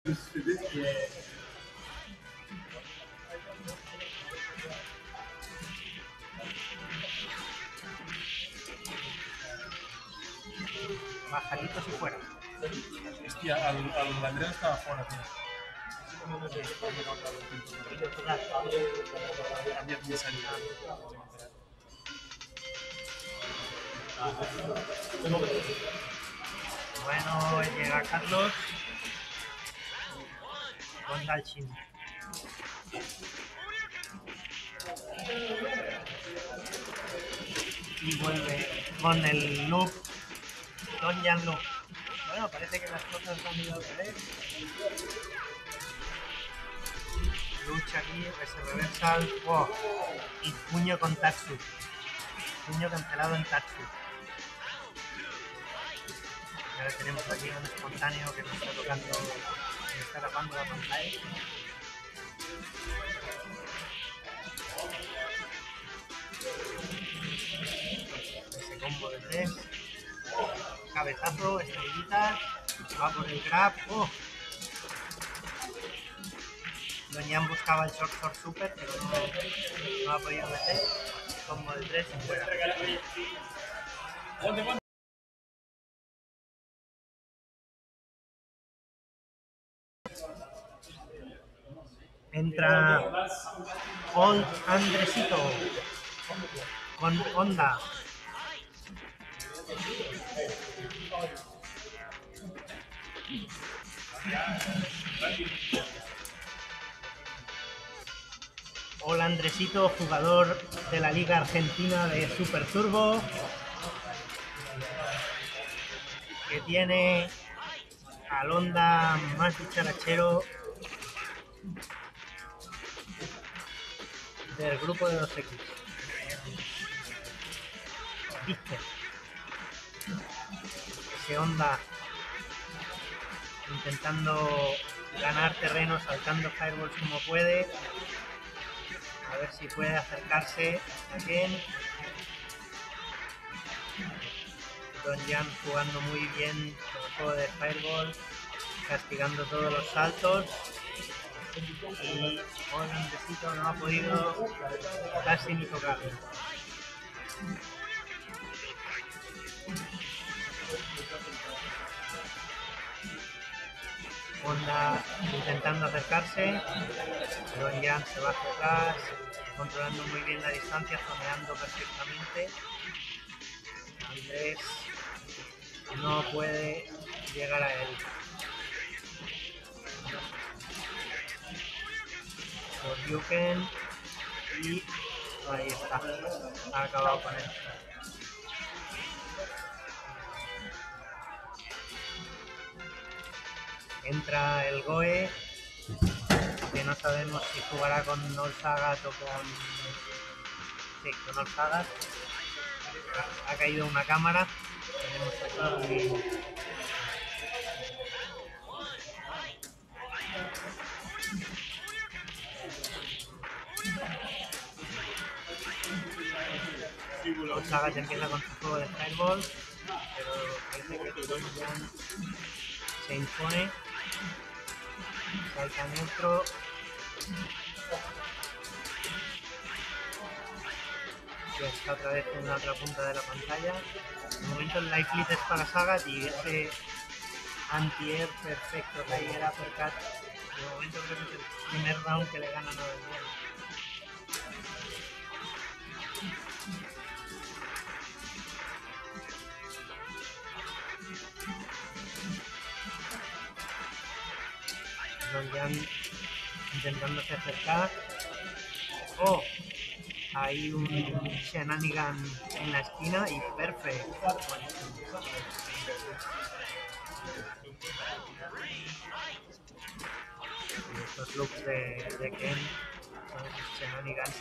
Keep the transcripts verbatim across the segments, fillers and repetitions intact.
Bajaditos y fuera. Hostia, al, al Andrea estaba fuera, tío. Había que salir. Bueno, llega Carlos con Dalshin. Y vuelve con el loop. Don Jan loop. Bueno, parece que las cosas han ido al revés. Lucha aquí, ese reversal. Wow. Y puño con Tatsu. Puño cancelado en Tatsu. Ahora tenemos aquí un espontáneo que nos está tocando, nos está tapando la pantalla. Ese combo de tres. Cabezazo, estrellita. Va por el grab. Oh. Don Jan buscaba el short short super, pero no, no ha podido meter. Combo de tres y fuera. Entra Old Andresito con Honda. Hola Andresito, jugador de la Liga Argentina de Super Turbo, que tiene al Honda más dicharachero del grupo de dos equis. ¿Viste? Ese Honda intentando ganar terreno, saltando fireballs como puede. A ver si puede acercarse a Ken. Don Jan jugando muy bien con el juego de Fireball, castigando todos los saltos. Y Hola Andresito no ha podido casi ni tocarlo. Honda intentando acercarse. Don Jan se va hacia atrás, controlando muy bien la distancia, zoneando perfectamente. Andrés no puede llegar a él. Shoryuken y ahí está, ha acabado con él. Entra el Goe, que no sabemos si jugará con Nol Sagat o con... Sí, con Nol Sagat. Ha, ha caído una cámara. Tenemos aquí... Nol Sagat empieza con su juego de Fireball, pero parece que Don Jan se impone. Salta neutro. Ya está otra vez en la otra punta de la pantalla. De momento el life lead es para Sagat y ese anti-air perfecto que ahí era uppercut. De momento creo que es el primer round que le gana a Don Jan. Don Jan intentándose acercar. Oh, hay un shenanigan en la esquina y perfecto. Y estos looks de, de Ken son esos shenanigans.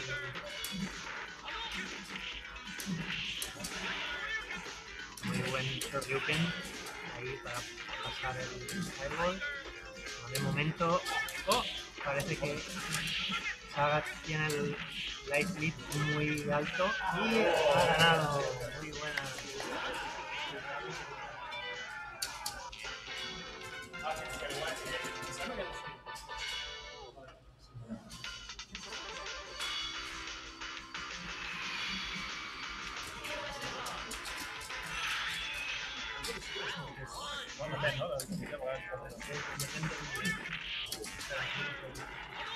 Muy buen Shoryuken ahí para pasar el fireball. De momento, oh, parece que Sagat tiene el life lead muy alto y ha ganado. Muy buena. depende muy bien. Pero aquí no puedo.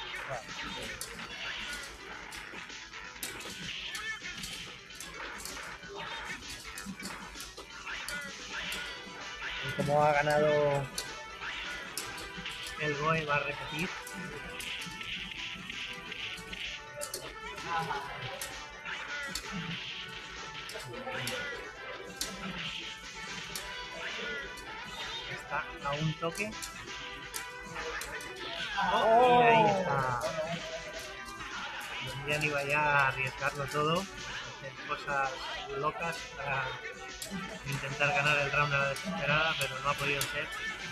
Y como ha ganado El Goe va a repetir. Está a un toque. Oh, y ahí está. Ya iba ya a arriesgarlo todo, hacer cosas locas para intentar ganar el round a la desesperada, pero no ha podido ser.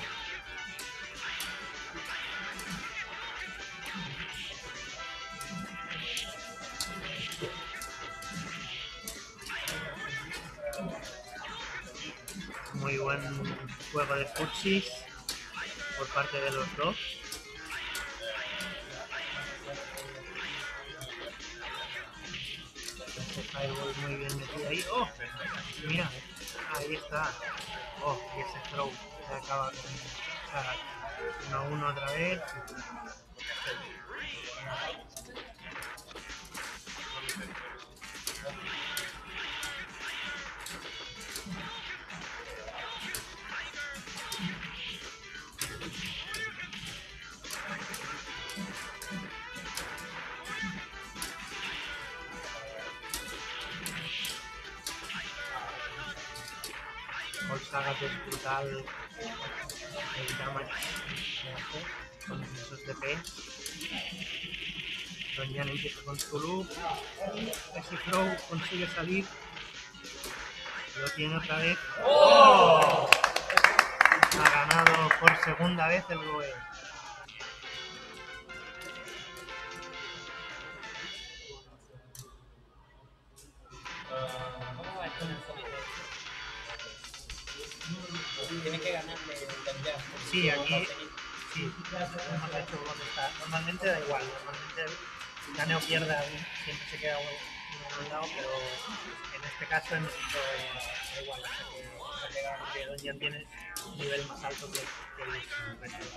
Muy buen juego de futsis por parte de los dos. Este fireball muy bien metido ahí. ¡Oh! Mira, ahí está. ¡Oh! Y ese throw se acaba con Sagat. uno a uno otra vez. All Sagat es brutal el damage que hace con esos D P. Donyan empieza con su loop. Ese throw consigue salir. Lo tiene otra vez. ¡Oh! Ha ganado por segunda vez el Goe. ¿Cómo va esto en el fondo? Tiene que ganarle el ya. Sí, aquí sí, hemos hecho donde está. Normalmente da igual, normalmente gane o pierda, siempre se queda uno a un lado, pero en este caso hemos hecho da igual, hasta que, hasta que gane, que Donyan tiene un nivel más alto que, que el resto.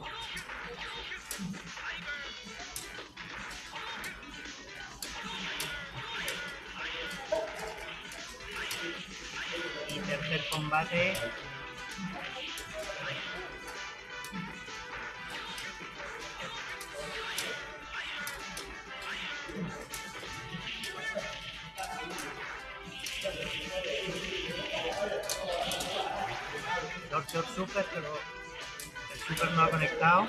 Y tercer combate. Torture Super, pero el Super no ha conectado.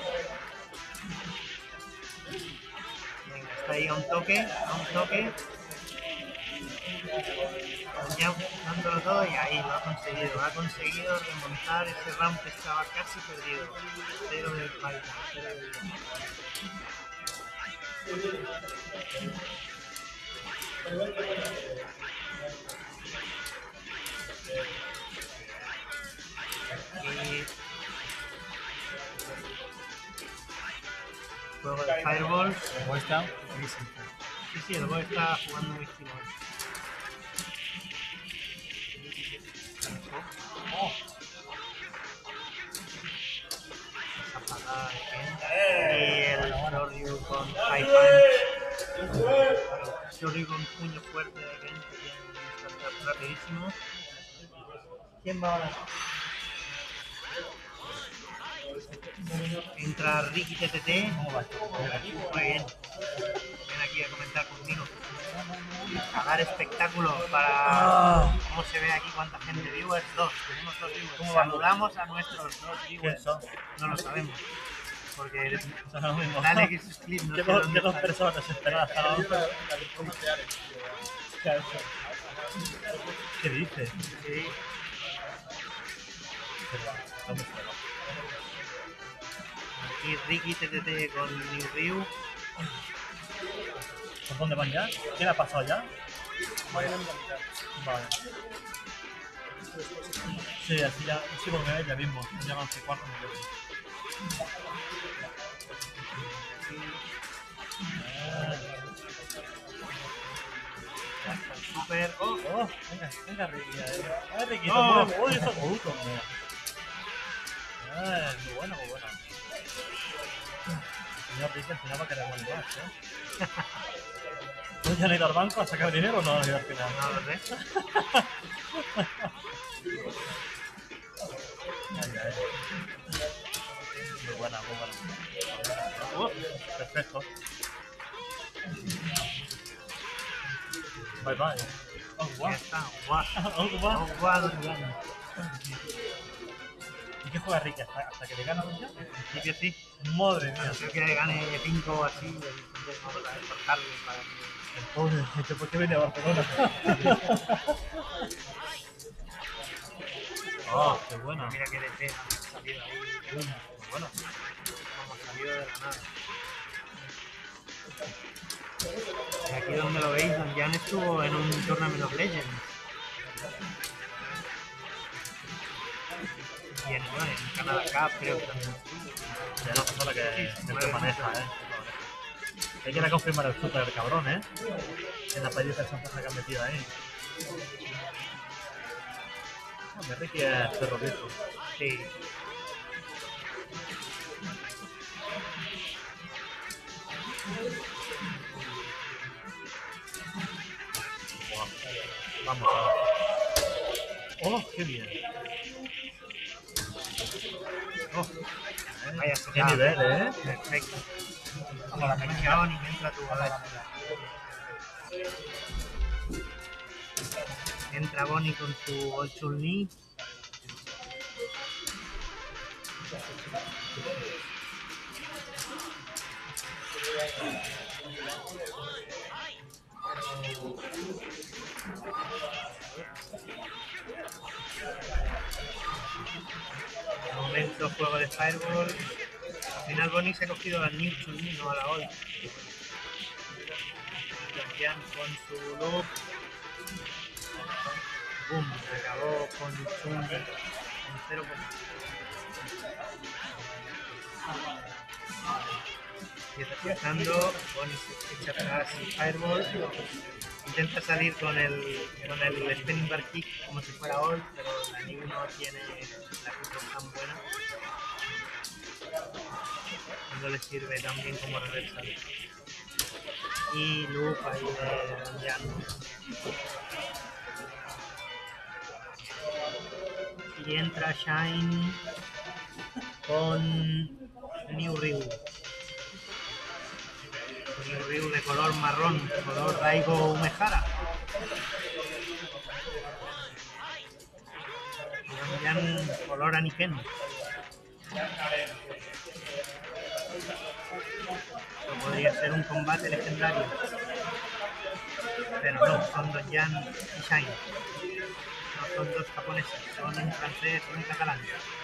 Venga, está ahí a un toque, a un toque. Ya dándolo todo y ahí lo ha conseguido. Ha conseguido remontar ese round que estaba casi perdido. Cero del fight, cero del y juego de Fireball. El Goe está buenísimo. Sí, sí, el Goe está jugando muy fino. Oh. Esa patada de Ken. Y el Shoryu con High Punch. Shoryu con puño fuerte de Ken que tiene un startup rapidísimo. ¿Quién va ahora? Entra Ricky T T T. Muy bien. Ven aquí a comentar conmigo. A dar espectáculo para cómo se ve aquí, cuánta gente. Viewers, dos. Tenemos dos viewers. Saludamos a nuestros dos viewers. No lo sabemos. Porque dale que sus clips no sé ¿Qué dónde dos están. personas esperadas cada uno? ¿Qué dices? Sí. Aquí Ricky T T T con New Ryu. ¿Por dónde van ya? ¿Quién ha pasado ya? Vale. Sí, así ya, sí, porque me ya mismo. Ya van cuatro minutos. Super. Oh, Oh, venga, venga, Ricky. Eh. Ah, Ricky, Oh. te muevo. Oh, eso es bruto. Eh, muy bueno, muy bueno. El señor Ricky al final va a querer buen gas, ¿eh? ¿Tú ya no has ido al banco a sacar dinero o no has ido al final? No lo sé. Ay, ay. Muy buena, muy buena. Oh, perfecto. Bye bye. Oh, Ya guau. está. Guau. Oh, guau. Oh, guau, guau. ¿Y qué juega Ricky? ¿Hasta, hasta que le gana un día? En principio sí. Madre mía. Creo que gane cinco o así. Entonces vamos a cortarle para que... El pobre, ¿este ¿por qué viene a Barcelona? Oh, qué buena. Mira que D T ha salido ahí. Muy buena. Como salido de la nada. Y aquí donde lo veis, Don Jan estuvo en un Tournament of Legends. Y en, bueno, en Canada Cup creo que también estuvo. Es una persona que, Sí, que mueve se maneja, mucho. ¿eh? Hay que ir a confirmar el super cabrón, ¿eh? En la paliza de Santa que han metido ahí. Hombre, Ricky es terrorista. Sí. Wow. Vamos a ver. ¡Oh, qué bien! Oh, vaya ¡Qué secada. nivel, eh! Perfecto. Como la mención y entra tu a ver. Entra Bonnie con su Old Chun-Li. De momento juego de Fireball. Al final Bonnie se ha cogido la New Chun-Li, no a la Old. Jan con su loop. Boom, acabó con Chun-Li en cero. Y reflejando, Bonnie se echa atrás y Fireball. Intenta salir con el, con el Spinning Bar Kick como si fuera Old, pero la New no tiene la control tan buena. No le sirve tan bien como reversal. Y loop ahí de Don Jan. Y entra Shine con New Ryu. New Ryu de color marrón, color Daigo Umehara. Y Don Jan color Aniken. Esto podría ser un combate legendario. Pero no, son Don Jan y Shine. No son dos japoneses, son un francés y un catalán.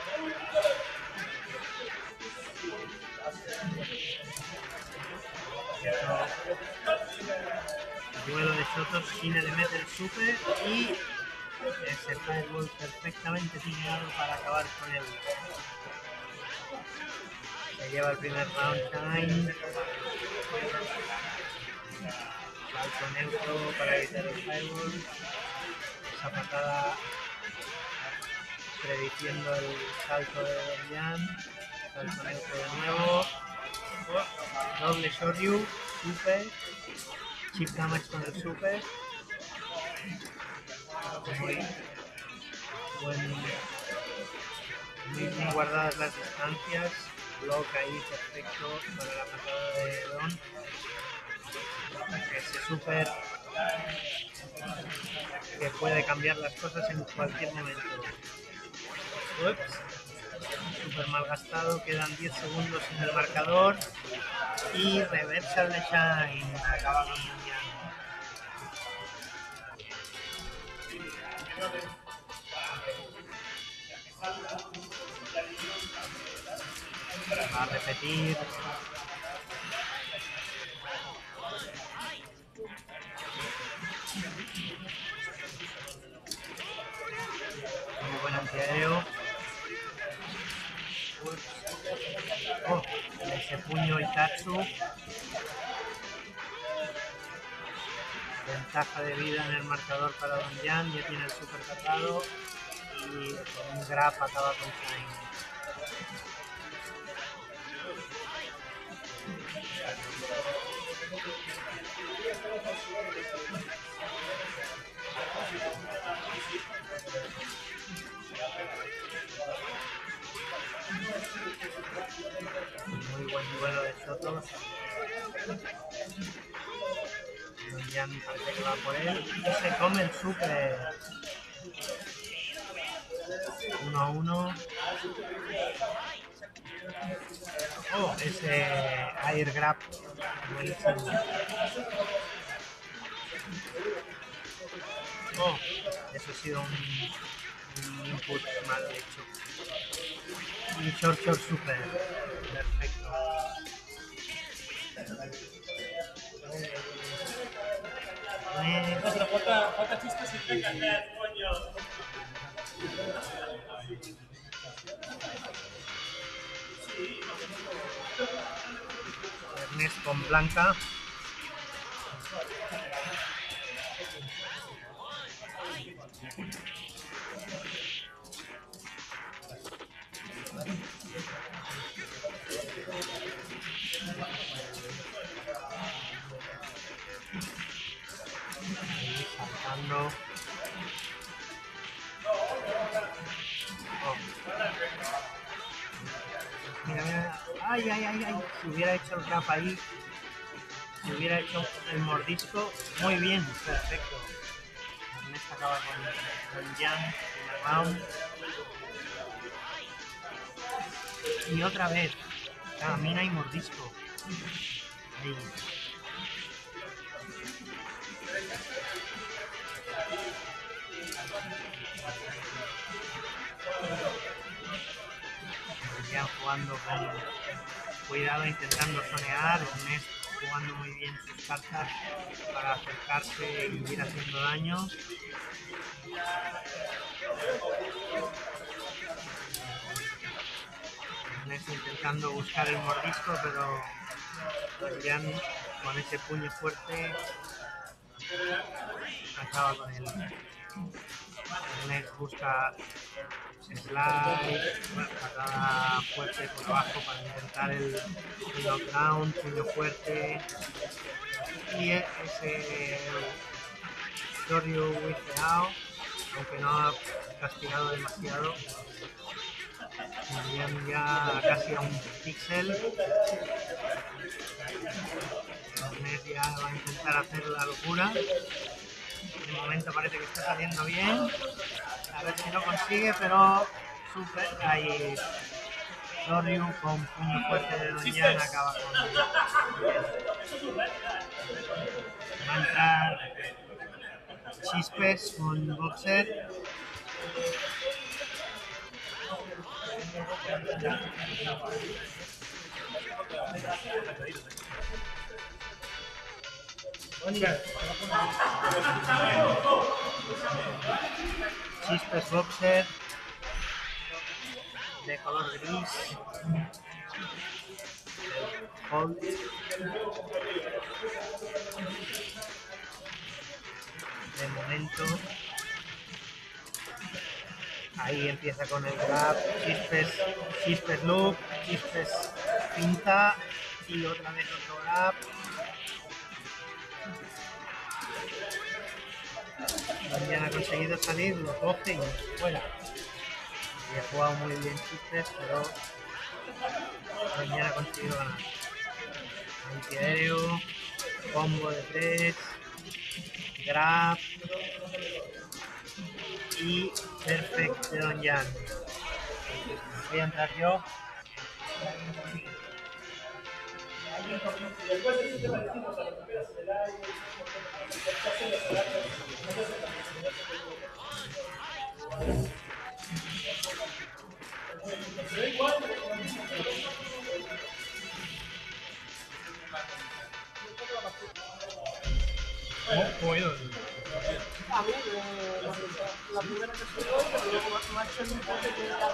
El duelo de Shotos, Shine le mete el super y ese Fireball perfectamente diseñado para acabar con él. Se lleva el primer round Shine. Salto neutro para evitar el Fireball. Esa patada prediciendo el salto de Don Jan. Salto neutro de nuevo. Doble Shoryu. Super. Chip damage con el super. Muy, buen, muy bien guardadas las distancias. Block ahí perfecto para la patada de Don. Ese super que puede cambiar las cosas en cualquier momento. Ups. Super mal gastado, quedan diez segundos en el marcador. Y reversal de Shine. Acaba con Jan. Va a repetir. Muy buen antiaéreo. Oh, ese puño Itatsu. Ventaja de vida en el marcador para Don Jan, ya tiene el super cargado y con un grab acaba con Shine. Muy buen duelo de Sotos. Jan parece que va por él y se come el super. uno a uno. Oh, ese air grab buenísimo. Oh, eso ha sido un, un input mal hecho. Un short short super. Perfecto. Eh, No, pero falta, falta chistes y venga. Ernest con Blanca. Ahí saltando. Oh. Mira, mira. Ay, ay, ay, ay. Si hubiera hecho el cap ahí, si hubiera hecho el mordisco, muy bien, perfecto. Ernest acaba con, con Jan en el round. Y otra vez, camina y mordisco. Ahí. Ya jugando con cuidado, intentando sonear. Ernest jugando muy bien sus cartas para acercarse y ir haciendo daño. Ernest intentando buscar el mordisco, pero Jan con ese puño fuerte acaba con él. Ernest busca slide, patada fuerte por abajo para intentar el knockdown, puño fuerte. Y ese Soryu with the out, aunque no ha castigado demasiado. Bien, ya casi a un píxel. Ernest ya va a intentar hacer la locura. De momento parece que está saliendo bien. A ver si lo consigue, pero super. Ahí Soryu con puño fuerte de Don Jan acaba con. Va a entrar Chispes con Boxer. Chispes Boxer de color gris. Hold. De momento ahí empieza con el grab, Chispes, Chispes loop, Chispes pinta y otra vez otro grab. También ha conseguido salir, lo coge y fuera. Y ha jugado muy bien Chispes, pero también ha conseguido ganar. Antiaéreo, combo de tres, grab y perfect de Don Jan. Voy a entrar yo. ¿Cómo ha ido? A mí, eh, la, la primera que soy hoy, pero luego me ha hecho el importe que ya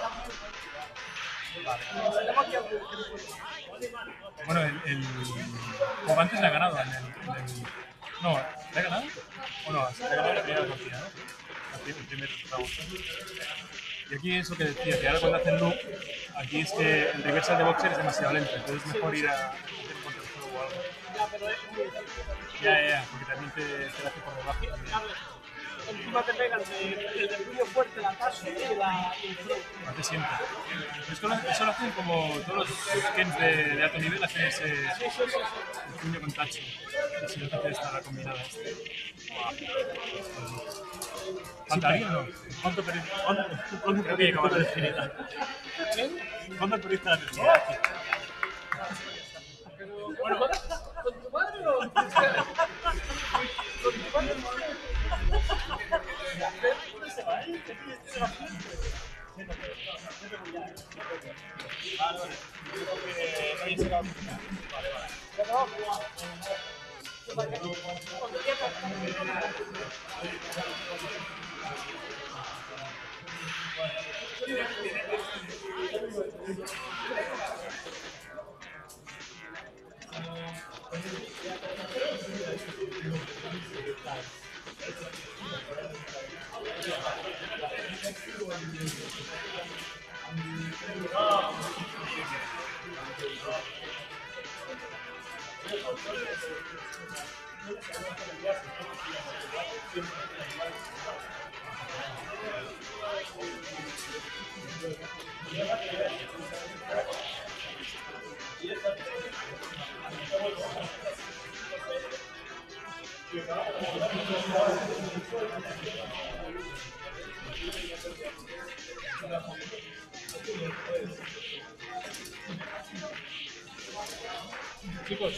Bueno, el, el Jugantes le ha ganado en el, en el... No, ¿le ha ganado? ¿O no? Le ha ganado la primera partida, ¿no? El primer round. Y aquí es lo que decía, que ahora cuando hacen loop, aquí es que el reversal de Boxer es demasiado lento, entonces es mejor ir a hacer contra el juego o algo. Ya, pero es muy difícil. Ya, ya, ya, porque también te, te la hace por debajo también. encima te pegan el, el de puño fuerte, la tazo y la y el throw. Hace siempre. Eso lo, eso lo hacen como todos los skins de, de alto nivel, hacen ese Sí, sí, sí, sí. el puño con tacho. Y si no te hace esta la combinada. ¿Faltaría o no? ¿Cuánto perdiste? ¿Cuánto, cuánto Creo que perdiste llegaba la la virginidad? ¿Eh? ¿Cuánto perdiste la virginidad? Bueno, ¿con tu madre o con tu madre? ¿Con tu madre? Vale, vale. Yo creo que nadie se va a... Vale, vale. Chicos,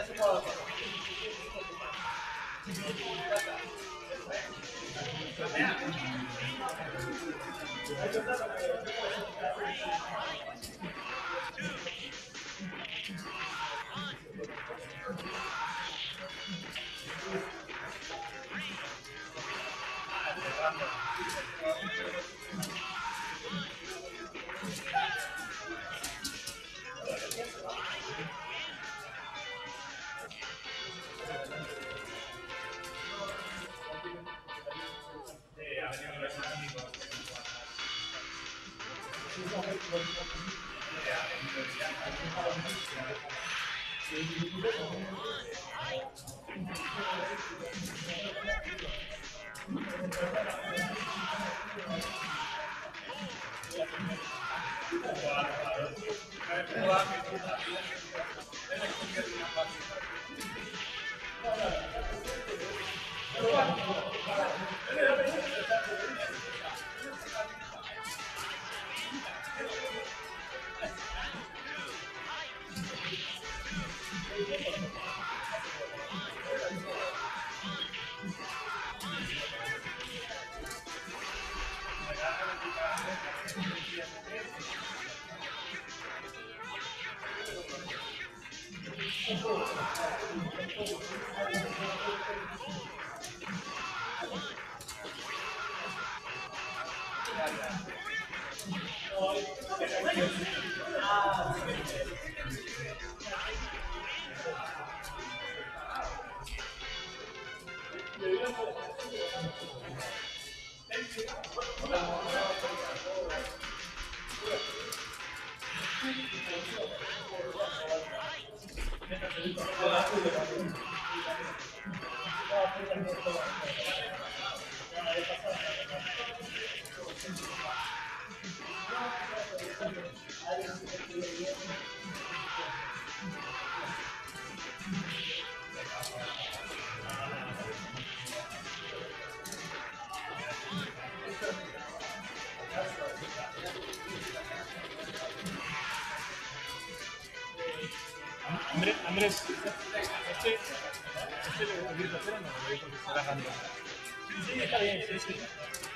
Andrés, Andrés, este, este lo quieres hacer o no? Lo digo que se da ganando. Sí, está bien, sí, sí.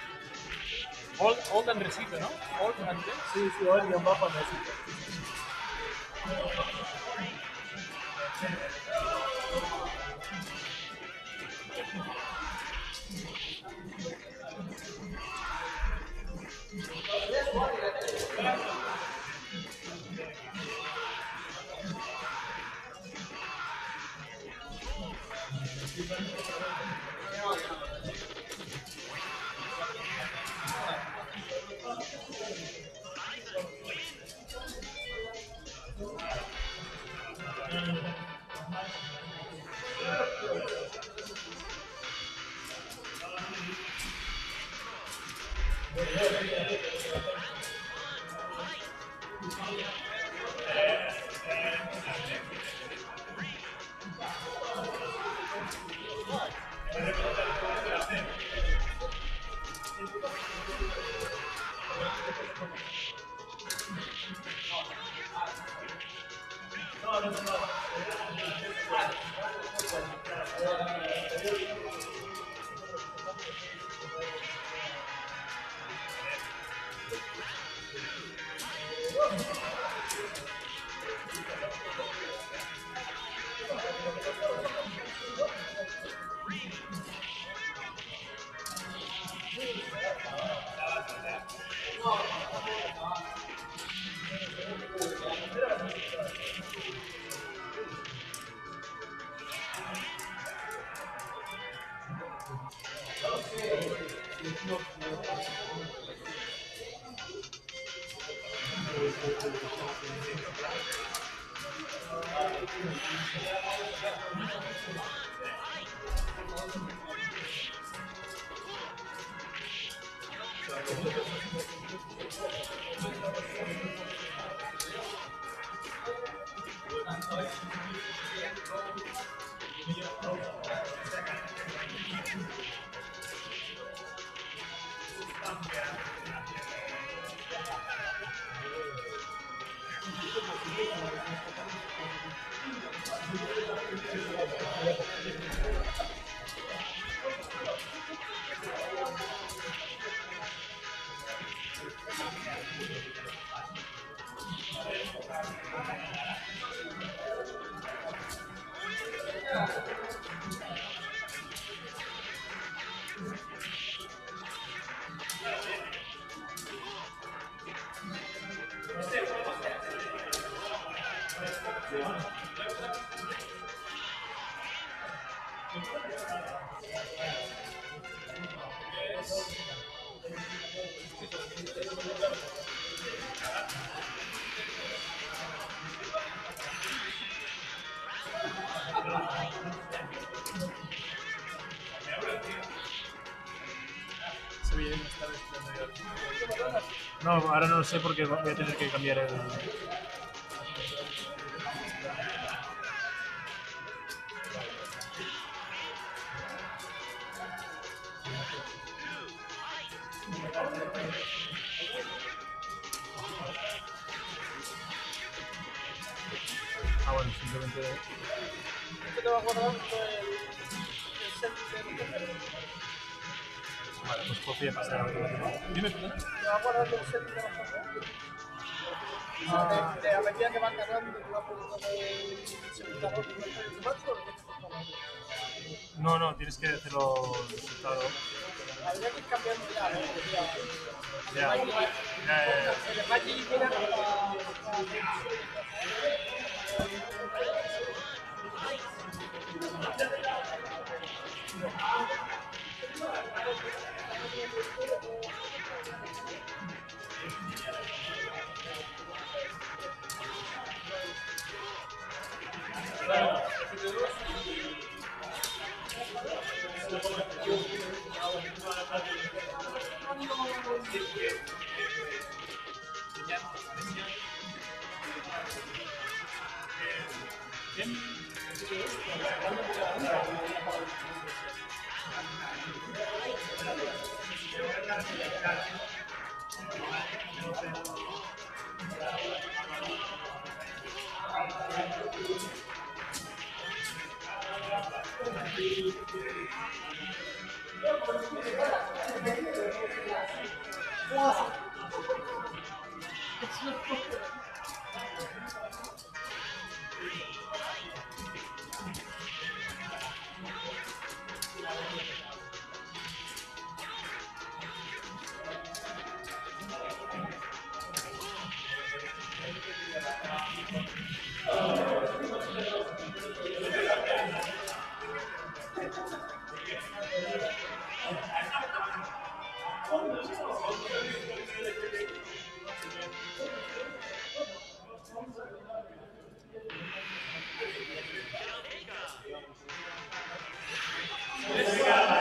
Old, old Andresito, ¿no? Old Andrés. Sí, sí, hoy guión bajo Andresito. Se ve bien esta vez que ando yo. No, ahora no lo sé porque voy a tener que cambiar el... Ah, bueno, simplemente... ¿Qué te va a guardar el, el set de Vale, pues copia y pasar automáticamente. Dime, perdona. ¿Te va a guardar el set de los juegos? Ah, De, de a medida que van ganando, te va poniendo de segunda ronda y el macho, ¿o qué te está pasando? no, no, tienes que hacerlo resultado. Habría que ir cambiando ya, ¿no? Ya, ya, ya, ya. El Magic viene hasta...